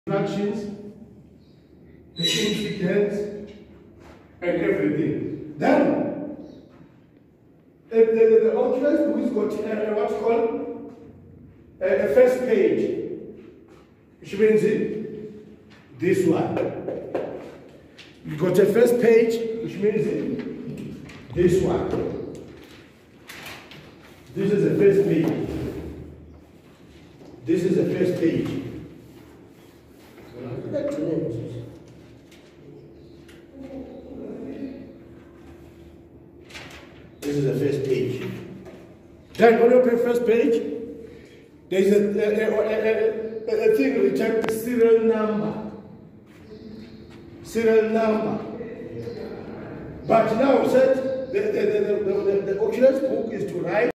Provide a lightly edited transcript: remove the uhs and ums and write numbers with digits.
instructions, the incidents, and everything. Then, the Oculus book has got what's called a first page, which means this one. You've got a first page, which means this one. This is the first page. This is the first page. This is the first page. Then on your first page, there is a thing returned serial number. Serial number. But now said the Oculus book is to write